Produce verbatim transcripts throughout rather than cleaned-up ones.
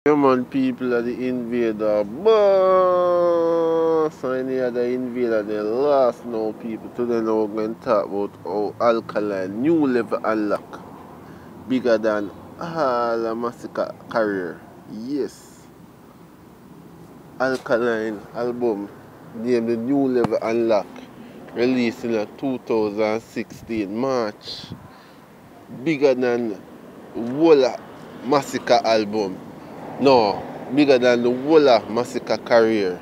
Come on, people are the invader. Boss! So any other invader, they lost now, people. Today now we're going to talk about how Alkaline New Level Unlock. Bigger than all the Masicka career. Yes. Alkaline album named the New Level Unlock. Released in two thousand sixteen March. Bigger than whole Masicka album. No, bigger than the whole of Masicka career.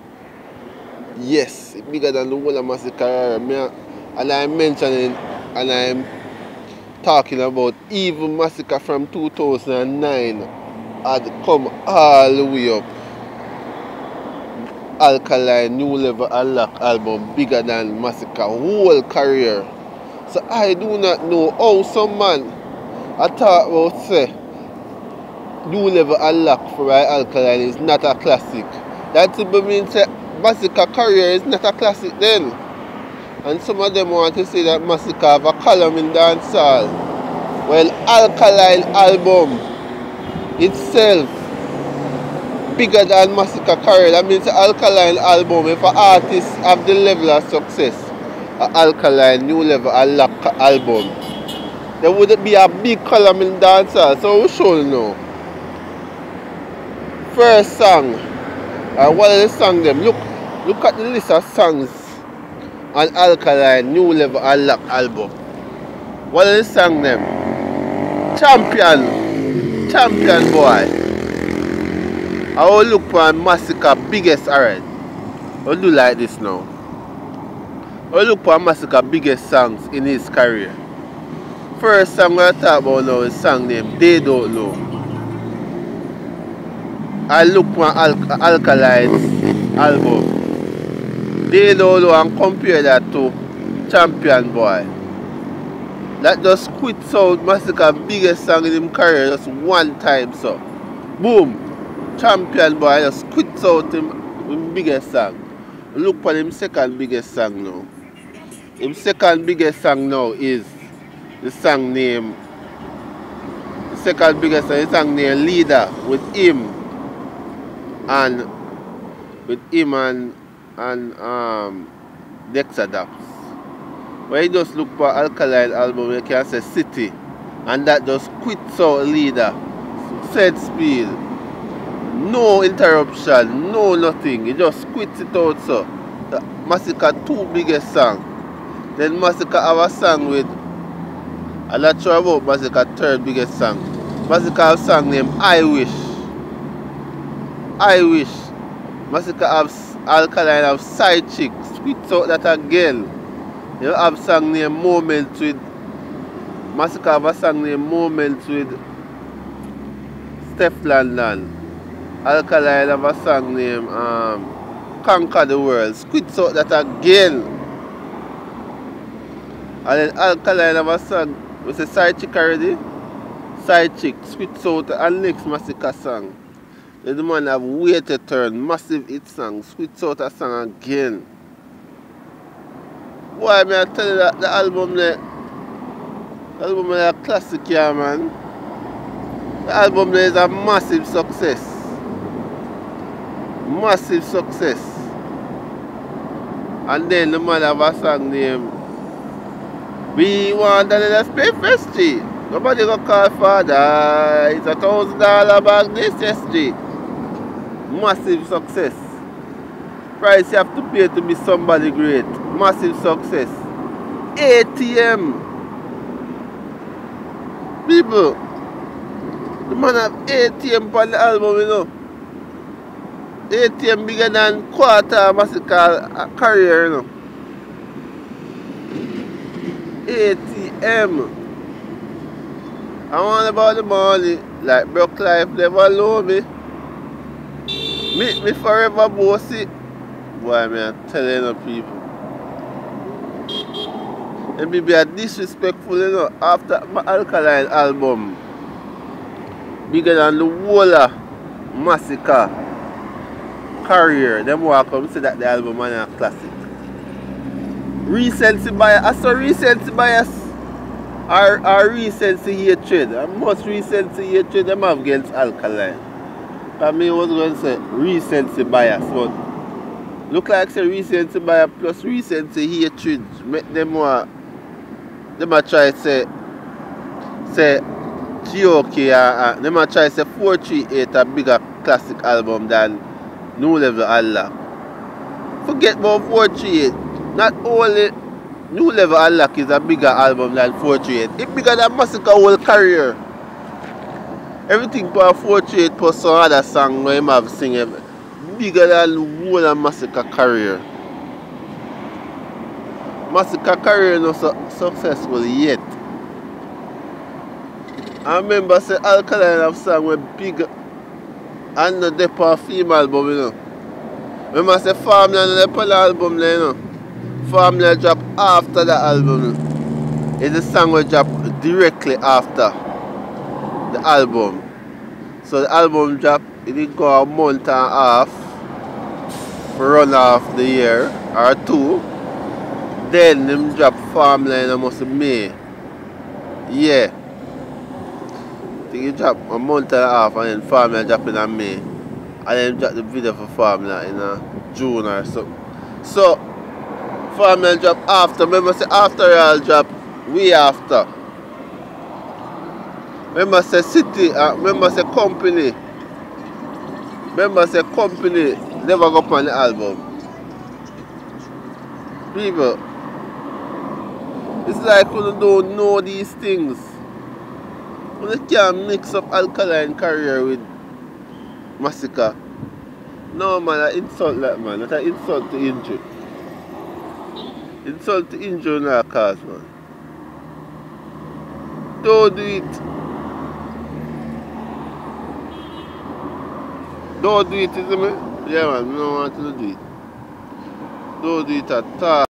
Yes, bigger than the whole of Masicka career. Me, and I'm mentioning and I'm talking about even Masicka from two thousand nine had come all the way up. Alkaline New Level Unlock album bigger than Masicka whole career. So I do not know how some man I talk about say New Level Unlock for my Alkaline is not a classic. That means that Masicka career is not a classic then. And some of them want to say that Masicka have a column in dancehall. Well, Alkaline album itself bigger than Masicka career. That means the Alkaline album, if an artist have the level of success, an Alkaline New Level Unlock album, there would be a big column in dancehall. So we should know. First song, uh, what are the songs them? Look, look at the list of songs on Alkaline New Level Unlock album. What are the songs them? Champion, Champion Boy. I will look for Masicka biggest alright. I'll do like this now. I will look for Masicka biggest songs in his career. First song I talk about now is song named They Don't Know. I look for Al Alkaline album. They Don't Know and compare that to Champion Boy. That just quits out Masicka's biggest song in his career just one time so. Boom! Champion Boy just quits out him, him biggest song. Look for him second biggest song now. His second biggest song now is the song name. The second biggest song is the song named Leader with him. And with him and and um Dexter Daps. When you just look for Alkaline album, you can say City, and that just quits out Leader, set speed, no interruption, no nothing. You just quits it out so. The Masicka two biggest song. Then Masicka have a song with, I'm not sure about Masicka third biggest song. Masicka have a song named I Wish. I Wish. Masicka have Alkaline have Side Chick. Spits out that again. You have song named Moments with Masicka have a song named Moments with Steph London. Alkaline have a song named um, Conquer the World. Spits out that again. And then Alkaline have a song with a Side Chick already. Side Chick. Spits out and next Masicka song. The man have Way to Turn, massive hit song, switch out a song again. Why may I tell you that the album there, the album there is a classic, yeah, man. The album there is a massive success. Massive success. And then the man have a song named We Want Another Space S G. Nobody go call father. It's a thousand dollar bag this S G. Massive success. Price you have to pay to be somebody great. Massive success. A T M. People. The man have A T M on the album, you know. A T M bigger than quarter of Masicka career, you know. A T M. I want about the money. Like Broke Life never know me. Meet me forever, bossy. Boy, man, I'm telling you people. And me be a disrespectful, you know, after my Alkaline album. Bigger than the whole of Masicka career. Them walk up and say that the album is a classic. Recency bias. I saw recency bias. Or, or recency hatred. And most recency hatred them have against Alkaline. I mean, was going to say recency bias, but look like say recency bias plus recency hatred make them want them a try say say G O K uh, uh, them a try say four three eight a bigger classic album than New Level Unlock. Forget about four three eight. Not only New Level Unlock is a bigger album than four three eight, it's bigger than Masicka whole career. Everything for four three eight plus some other song where him have sing it, bigger than the whole of Masicka career. Masicka career not so successful yet. I remember say Alkaline have song with big and the Depa female album, you know. Remember say Family and the Depa album, you know. Family drop after the album. You know. It's the song will drop directly after the album. So the album drop, it didn't go a month and a half run off the year or two. Then them drop Family and almost May. Yeah. I think it drop a month and a half and then Family drop in May. And then drop the video for Family in uh, June or something. So Family drop after. Remember say after y'all drop, we after. Remember say city, uh, remember say company. Remember say company never go up on the album. People, it's like you don't know these things. You can't mix up Alkaline career with Masicka. No man, I insult that man. That's an insult to injury. Insult to injury in our cause, man. Don't do it. Don't do it, isn't it? Yeah man, I don't want to do it. Don't do it at all.